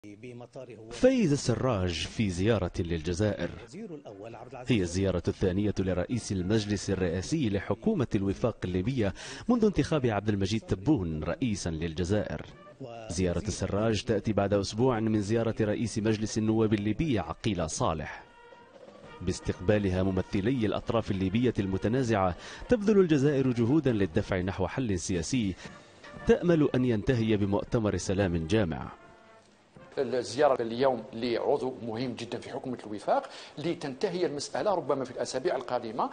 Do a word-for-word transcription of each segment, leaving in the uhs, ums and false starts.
فايز السراج في زيارة للجزائر. هي الزيارة الثانية لرئيس المجلس الرئاسي لحكومة الوفاق الليبية منذ انتخاب عبد المجيد تبون رئيسا للجزائر. زيارة السراج تأتي بعد أسبوع من زيارة رئيس مجلس النواب الليبي عقيل صالح. باستقبالها ممثلي الأطراف الليبية المتنازعة تبذل الجزائر جهودا للدفع نحو حل سياسي تأمل أن ينتهي بمؤتمر سلام جامع. الزيارة اليوم لعضو مهم جدا في حكومة الوفاق لتنتهي المسألة ربما في الأسابيع القادمة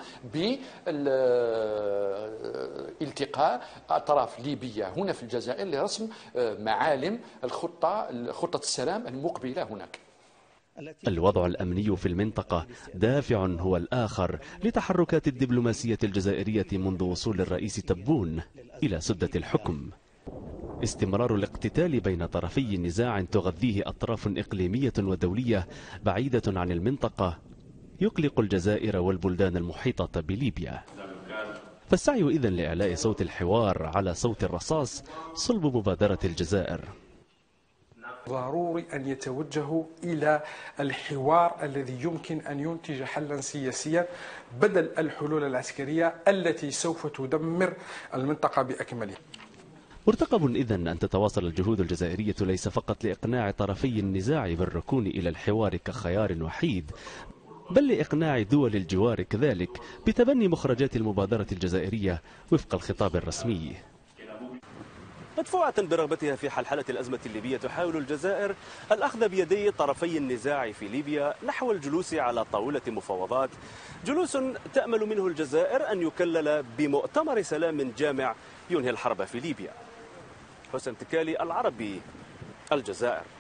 بالتقاء أطراف ليبية هنا في الجزائر لرسم معالم الخطة خطة السلام المقبلة هناك. الوضع الأمني في المنطقة دافع هو الآخر لتحركات الدبلوماسية الجزائرية منذ وصول الرئيس تبون إلى سدة الحكم. استمرار الاقتتال بين طرفي نزاع تغذيه أطراف إقليمية ودولية بعيدة عن المنطقة يقلق الجزائر والبلدان المحيطة بليبيا. فالسعي إذن لإعلاء صوت الحوار على صوت الرصاص صلب مبادرة الجزائر. ضروري أن يتوجهوا إلى الحوار الذي يمكن أن ينتج حلا سياسيا بدل الحلول العسكرية التي سوف تدمر المنطقة بأكملها. مرتقب إذن أن تتواصل الجهود الجزائرية ليس فقط لإقناع طرفي النزاع بالركون إلى الحوار كخيار وحيد، بل لإقناع دول الجوار كذلك بتبني مخرجات المبادرة الجزائرية وفق الخطاب الرسمي. مدفوعة برغبتها في حلحلة الأزمة الليبية تحاول الجزائر الأخذ بيدي طرفي النزاع في ليبيا نحو الجلوس على طاولة مفاوضات، جلوس تأمل منه الجزائر أن يكلل بمؤتمر سلام جامع ينهي الحرب في ليبيا. حسن تكالي، العربي، الجزائر.